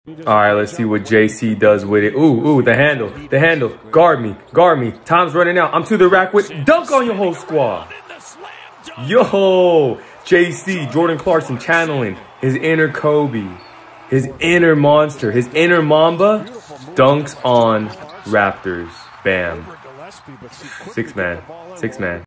All right, let's see what JC does with it. Ooh, the handle. Guard me. Time's running out. I'm to the rack with dunk on your whole squad. Yo, JC, Jordan Clarkson channeling his inner Kobe, his inner monster, his inner Mamba. Dunks on Raptors. Bam. 6 man.